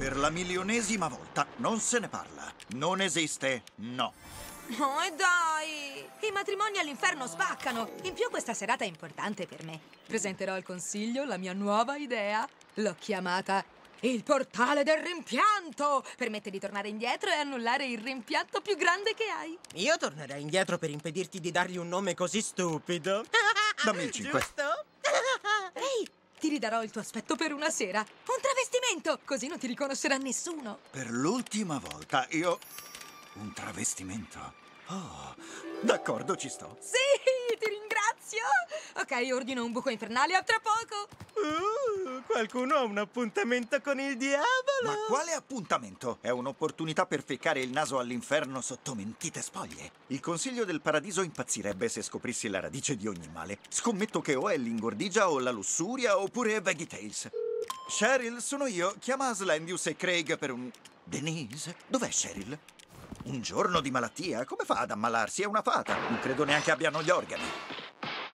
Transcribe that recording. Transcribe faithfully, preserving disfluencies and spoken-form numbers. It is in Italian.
Per la milionesima volta non se ne parla. Non esiste, no. Oh, e dai! I matrimoni all'inferno spaccano! In più questa serata è importante per me. Presenterò al consiglio la mia nuova idea. L'ho chiamata il portale del rimpianto! Permette di tornare indietro e annullare il rimpianto più grande che hai. Io tornerei indietro per impedirti di dargli un nome così stupido. Dammi il cinque. Giusto? Ehi, ti ridarò il tuo aspetto per una sera. Un travestimento! Così non ti riconoscerà nessuno. Per l'ultima volta io... Un travestimento? Oh, d'accordo, ci sto. Sì, ti ringrazio! Ok, ordino un buco infernale, a tra poco! Uh, qualcuno ha un appuntamento con il diavolo? Ma quale appuntamento? È un'opportunità per ficcare il naso all'inferno sotto mentite spoglie. Il Consiglio del Paradiso impazzirebbe se scoprissi la radice di ogni male. Scommetto che o è l'ingordigia o la lussuria oppure Veggie Tales. Cheryl, sono io. Chiama Aslendius e Craig per un... Denise? Dov'è Cheryl? Un giorno di malattia? Come fa ad ammalarsi? È una fata. Non credo neanche abbiano gli organi.